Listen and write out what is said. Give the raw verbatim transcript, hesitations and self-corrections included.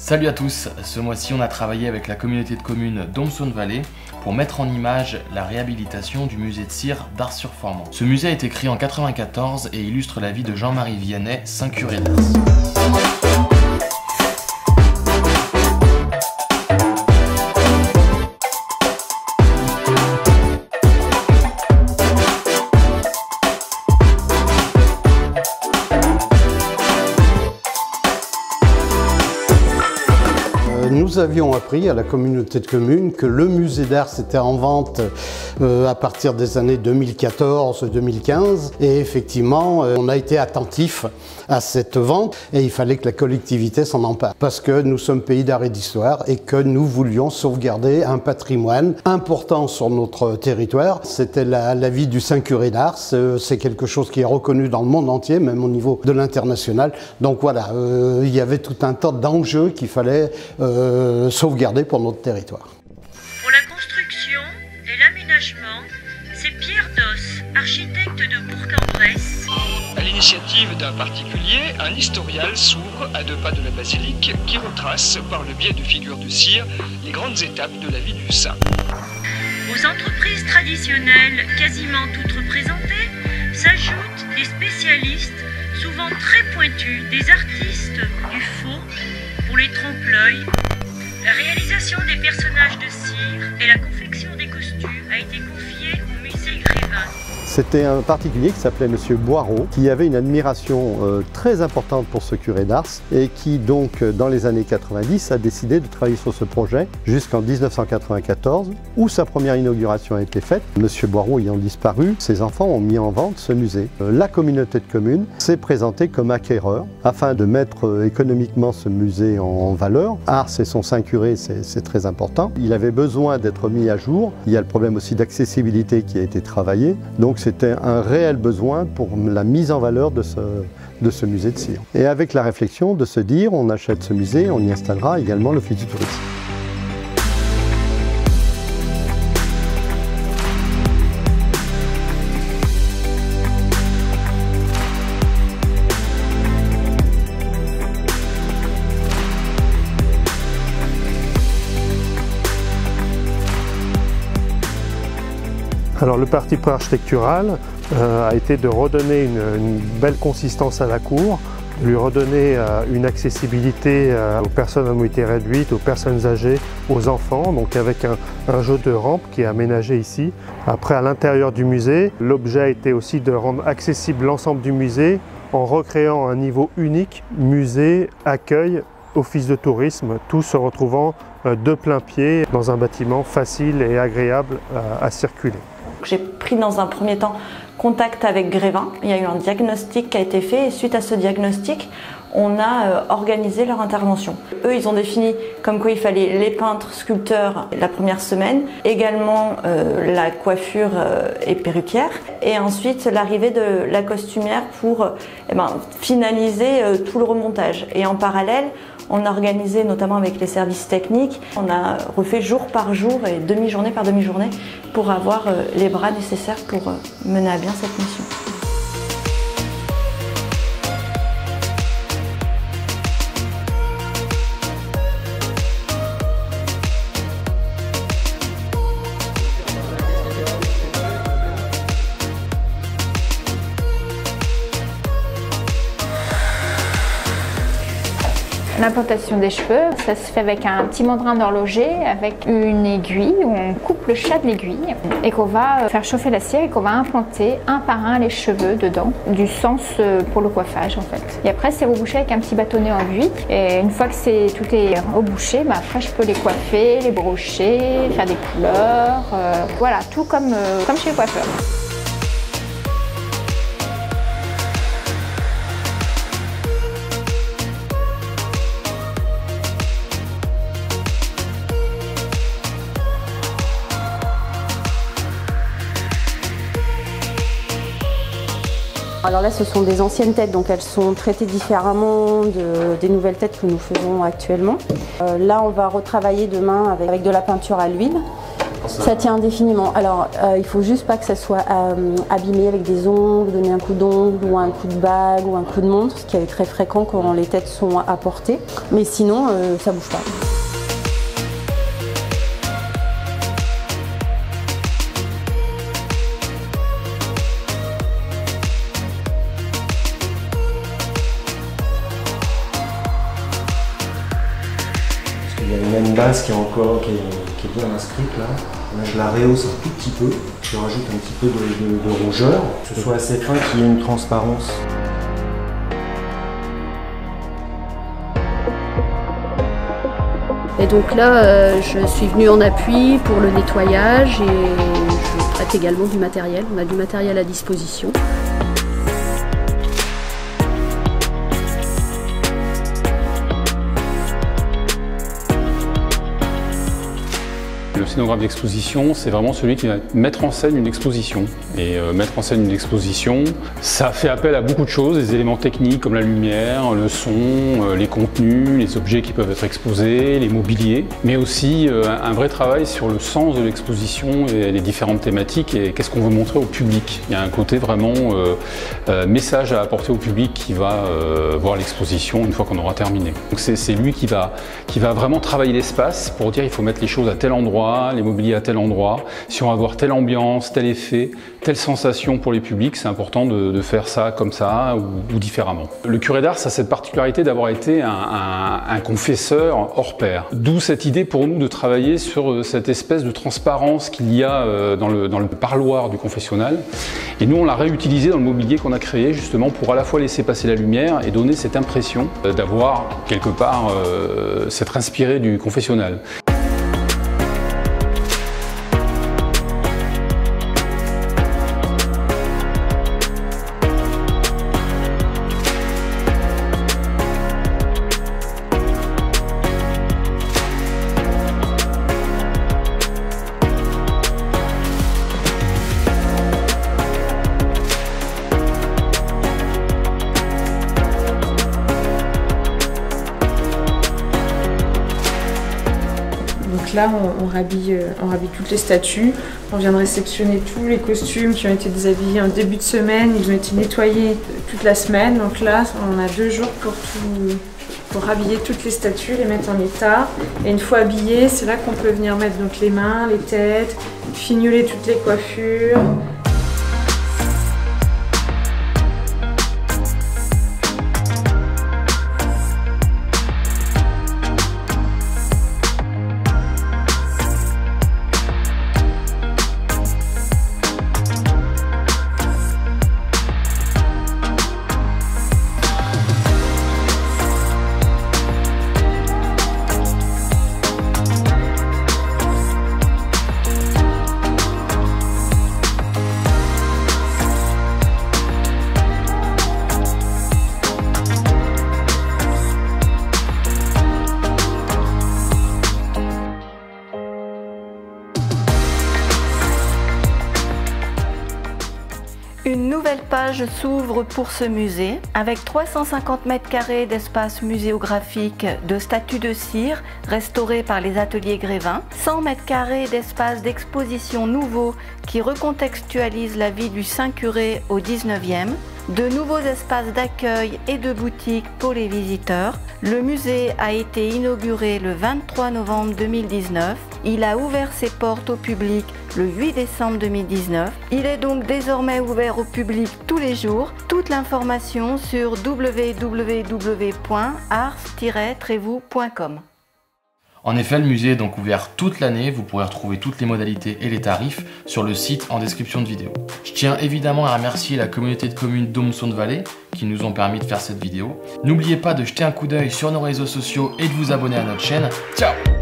Salut à tous, ce mois-ci on a travaillé avec la communauté de communes d'Oms-Saône-Vallée pour mettre en image la réhabilitation du musée de cire d'Ars-sur-Formant. Ce musée a été créé en quatre-vingt-quatorze et illustre la vie de Jean-Marie Vianney, saint curé d'Ars. Nous avions appris à la communauté de communes que le musée d'Ars était en vente euh, à partir des années deux mille quatorze deux mille quinze et effectivement euh, on a été attentif à cette vente et il fallait que la collectivité s'en empare parce que nous sommes pays d'art et d'histoire et que nous voulions sauvegarder un patrimoine important sur notre territoire. C'était la, la vie du saint curé d'Ars, euh, c'est quelque chose qui est reconnu dans le monde entier, même au niveau de l'international. Donc voilà, euh, il y avait tout un tas d'enjeux qu'il fallait euh, sauvegarder pour notre territoire. Pour la construction et l'aménagement, c'est Pierre Doss, architecte de Bourg-en-Bresse. À l'initiative d'un particulier, un historial s'ouvre à deux pas de la basilique qui retrace, par le biais de figures de cire, les grandes étapes de la vie du saint. Aux entreprises traditionnelles, quasiment toutes représentées, s'ajoutent des spécialistes, souvent très pointus, des artistes du faux pour les trompe-l'œil. La réalisation des personnages de cire et la confection des costumes a été confiée au musée Grévin. C'était un particulier qui s'appelait Monsieur Boireau, qui avait une admiration euh, très importante pour ce curé d'Ars et qui donc dans les années quatre-vingt-dix a décidé de travailler sur ce projet jusqu'en mille neuf cent quatre-vingt-quatorze où sa première inauguration a été faite. Monsieur Boireau ayant disparu, ses enfants ont mis en vente ce musée. Euh, la communauté de communes s'est présentée comme acquéreur afin de mettre euh, économiquement ce musée en, en valeur. Ars et son saint curé, c'est très important. Il avait besoin d'être mis à jour. Il y a le problème aussi d'accessibilité qui a été travaillé. Donc c'était un réel besoin pour la mise en valeur de ce, de ce musée de cire. Et avec la réflexion de se dire, on achète ce musée, on y installera également l'office du tourisme. Alors le parti pris architectural euh, a été de redonner une, une belle consistance à la cour, de lui redonner euh, une accessibilité euh, aux personnes à mobilité réduite, aux personnes âgées, aux enfants, donc avec un, un jeu de rampe qui est aménagé ici. Après, à l'intérieur du musée, l'objet a été aussi de rendre accessible l'ensemble du musée en recréant un niveau unique, musée, accueil, office de tourisme, tout se retrouvant euh, de plein pied dans un bâtiment facile et agréable euh, à circuler. J'ai pris dans un premier temps contact avec Grévin. Il y a eu un diagnostic qui a été fait et suite à ce diagnostic, on a euh, organisé leur intervention. Eux, ils ont défini comme quoi il fallait les peintres, sculpteurs la première semaine, également euh, la coiffure euh, et perruquière, et ensuite l'arrivée de la costumière pour euh, eh ben, finaliser euh, tout le remontage. Et en parallèle, on a organisé, notamment avec les services techniques, on a refait jour par jour et demi-journée par demi-journée pour avoir euh, les bras nécessaires pour euh, mener à bien cette mission. L'implantation des cheveux, ça se fait avec un petit mandrin d'horloger, avec une aiguille où on coupe le chat de l'aiguille et qu'on va faire chauffer la cire et qu'on va implanter un par un les cheveux dedans, du sens pour le coiffage en fait. Et après c'est rebouché avec un petit bâtonnet en buis et une fois que c'est tout est rebouché, bah après je peux les coiffer, les brocher, faire des couleurs, euh, voilà, tout comme, euh, comme chez le coiffeur. Alors là, ce sont des anciennes têtes, donc elles sont traitées différemment de, des nouvelles têtes que nous faisons actuellement. Euh, là, on va retravailler demain avec, avec de la peinture à l'huile. ça... Ça tient indéfiniment. Alors, euh, il faut juste pas que ça soit euh, abîmé avec des ongles, donner un coup d'ongle ou un coup de bague ou un coup de montre, ce qui est très fréquent quand les têtes sont apportées. Mais sinon, euh, ça bouge pas. Il y a une base qui est encore qui est, qui est bien inscrite là. Là je la rehausse un tout petit peu. Je rajoute un petit peu de, de, de rougeur, que ce soit assez fin, qu'il y ait une transparence. Et donc là, euh, je suis venue en appui pour le nettoyage et je traite également du matériel. On a du matériel à disposition. Le scénographe d'exposition, c'est vraiment celui qui va mettre en scène une exposition. Et euh, mettre en scène une exposition, ça fait appel à beaucoup de choses, des éléments techniques comme la lumière, le son, euh, les contenus, les objets qui peuvent être exposés, les mobiliers, mais aussi euh, un vrai travail sur le sens de l'exposition et les différentes thématiques et qu'est-ce qu'on veut montrer au public. Il y a un côté vraiment euh, euh, message à apporter au public qui va euh, voir l'exposition une fois qu'on aura terminé. Donc c'est lui qui va, qui va vraiment travailler l'espace pour dire il faut mettre les choses à tel endroit, les mobiliers à tel endroit, si on va avoir telle ambiance, tel effet, telle sensation pour les publics, c'est important de, de faire ça comme ça ou, ou différemment. Le curé d'Ars a cette particularité d'avoir été un, un, un confesseur hors pair. D'où cette idée pour nous de travailler sur cette espèce de transparence qu'il y a dans le, dans le parloir du confessionnal. Et nous on l'a réutilisé dans le mobilier qu'on a créé justement pour à la fois laisser passer la lumière et donner cette impression d'avoir quelque part euh, s'être inspiré du confessionnal. Donc là, on, on, rhabille, on rhabille toutes les statues. On vient de réceptionner tous les costumes qui ont été déshabillés en début de semaine. Ils ont été nettoyés toute la semaine. Donc là, on a deux jours pour, tout, pour rhabiller toutes les statues, les mettre en état. Et une fois habillées, c'est là qu'on peut venir mettre donc les mains, les têtes, fignoler toutes les coiffures. Une nouvelle page s'ouvre pour ce musée avec trois cent cinquante mètres carrés d'espace muséographique de statues de cire restaurées par les ateliers Grévin, cent mètres carrés d'espace d'exposition nouveaux qui recontextualisent la vie du Saint Curé au dix-neuvième, de nouveaux espaces d'accueil et de boutiques pour les visiteurs. Le musée a été inauguré le vingt-trois novembre deux mille dix-neuf. Il a ouvert ses portes au public le huit décembre deux mille dix-neuf. Il est donc désormais ouvert au public tous les jours. Toute l'information sur w w w point ars tiret trévoux point com. En effet, le musée est donc ouvert toute l'année, vous pourrez retrouver toutes les modalités et les tarifs sur le site en description de vidéo. Je tiens évidemment à remercier la communauté de communes Dôme-Saône-Vallée qui nous ont permis de faire cette vidéo. N'oubliez pas de jeter un coup d'œil sur nos réseaux sociaux et de vous abonner à notre chaîne. Ciao!